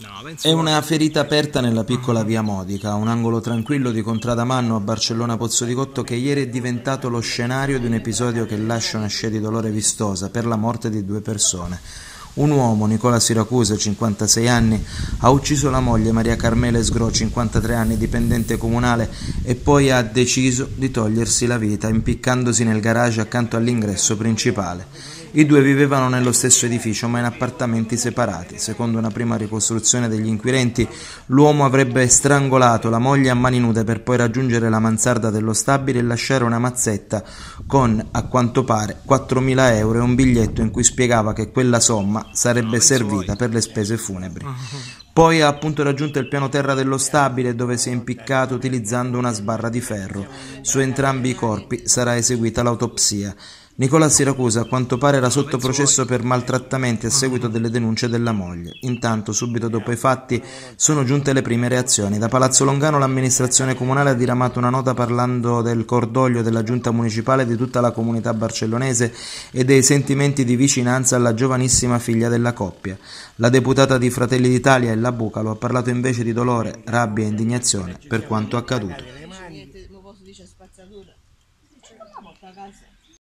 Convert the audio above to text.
È una ferita aperta nella piccola via Modica, un angolo tranquillo di Contrada Manno a Barcellona Pozzolicotto che ieri è diventato lo scenario di un episodio che lascia una scia di dolore vistosa per la morte di due persone. Un uomo, Nicola Siracusa, 56 anni, ha ucciso la moglie Maria Carmela Esgrò, 53 anni, dipendente comunale, e poi ha deciso di togliersi la vita impiccandosi nel garage accanto all'ingresso principale. I due vivevano nello stesso edificio ma in appartamenti separati. Secondo una prima ricostruzione degli inquirenti, l'uomo avrebbe strangolato la moglie a mani nude per poi raggiungere la mansarda dello stabile e lasciare una mazzetta con, a quanto pare, 4.000 euro e un biglietto in cui spiegava che quella somma sarebbe servita per le spese funebri. Poi ha appunto raggiunto il piano terra dello stabile dove si è impiccato utilizzando una sbarra di ferro. Su entrambi i corpi sarà eseguita l'autopsia. Nicola Siracusa a quanto pare era sotto processo per maltrattamenti a seguito delle denunce della moglie. Intanto, subito dopo i fatti, sono giunte le prime reazioni. Da Palazzo Longano l'amministrazione comunale ha diramato una nota parlando del cordoglio della giunta municipale e di tutta la comunità barcellonese e dei sentimenti di vicinanza alla giovanissima figlia della coppia. La deputata di Fratelli d'Italia, Ella Bucalo, ha parlato invece di dolore, rabbia e indignazione per quanto accaduto.